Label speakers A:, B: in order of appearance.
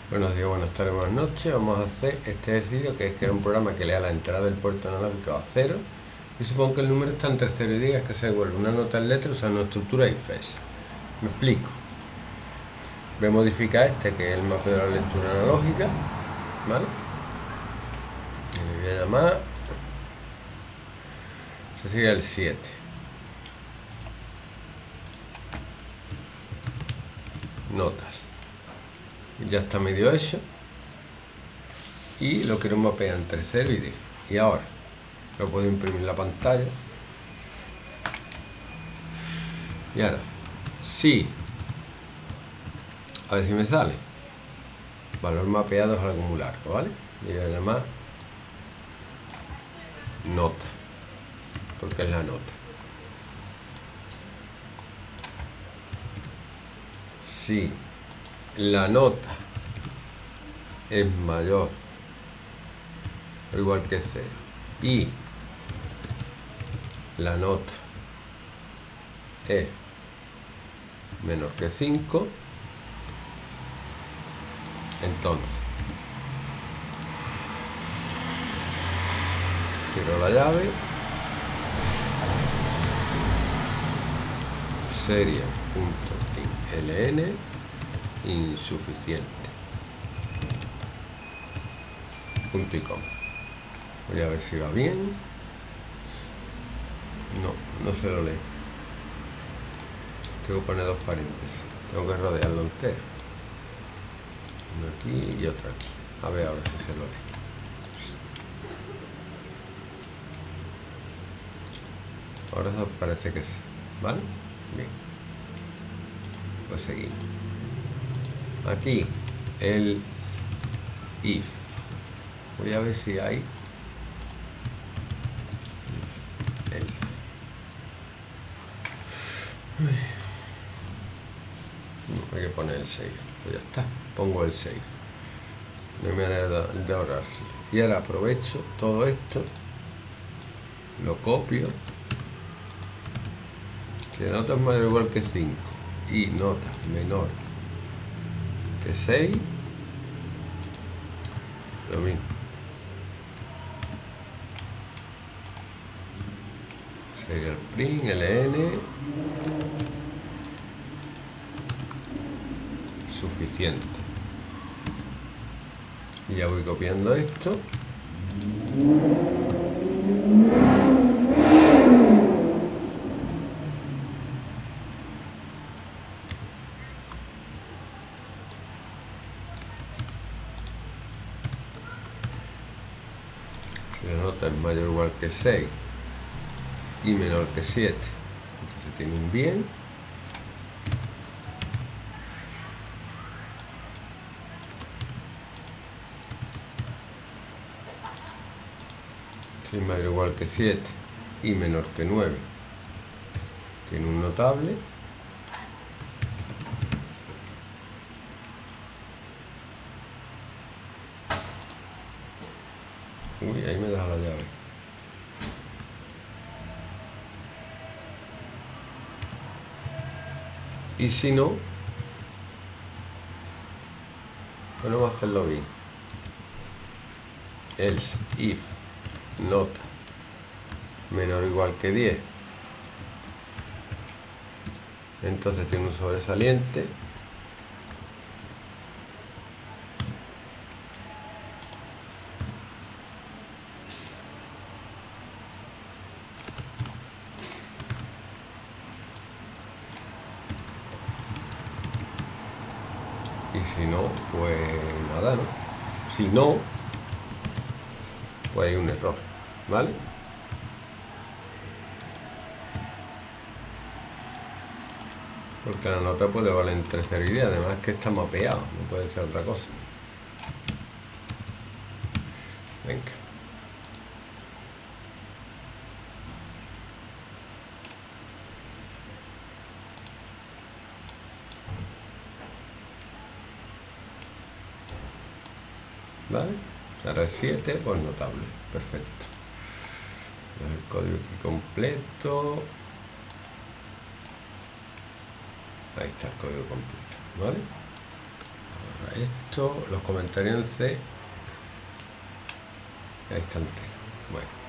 A: Buenos días, buenas tardes, buenas noches. Vamos a hacer este ejercicio que es crear un programa que lea la entrada del puerto analógico a 0 y supongo que el número está entre 0 y 10, que se devuelve una nota en letra usando estructura if else. Me explico. Voy a modificar este, que es el mapeo de la lectura analógica, ¿vale? Y le voy a llamar, este sería el 7. Notas. Ya está medio hecho. Y lo quiero mapear entre 0 y 10. Y ahora lo puedo imprimir en la pantalla. Y ahora, sí, a ver si me sale. Valor mapeado al acumular, ¿vale? Voy a llamar nota, porque es la nota. Si la nota es mayor o igual que 0 y la nota es menor que 5, entonces cierro la llave, serie.ln insuficiente, punto y coma. Voy a ver si va bien. No se lo lee. Tengo que poner dos paréntesis, tengo que rodearlo entero, uno aquí y otro aquí. A ver ahora si se lo lee. Ahora parece que sí, ¿vale? Bien, pues seguimos. Aquí el if. Voy a ver si hay el if. No, hay que poner el save. Pues ya está, pongo el save. No hay manera de ahorrarse. Y ahora aprovecho todo esto, lo copio. Si la nota es mayor o igual que 5 y nota menor que 6, lo mismo. Sería el print, ln, suficiente. Y ya voy copiando esto. Si la nota es mayor o igual que 6 y menor que 7, entonces tiene un bien. Si es mayor o igual que 7 y menor que 9, tiene un notable. Uy, ahí me deja la llave. Y si no, pues vamos a hacerlo bien. Else if nota menor o igual que 10, entonces tiene un sobresaliente. Y si no, pues nada, ¿no? Si no, pues hay un error, ¿vale? Porque la nota puede valer entre 0 y 10, además que está mapeado, no puede ser otra cosa. Venga. ¿Vale? Ahora es 7, pues notable, perfecto. El código aquí completo. Ahí está el código completo, ¿vale? esto, los comentarios en C, ahí está entero. Bueno.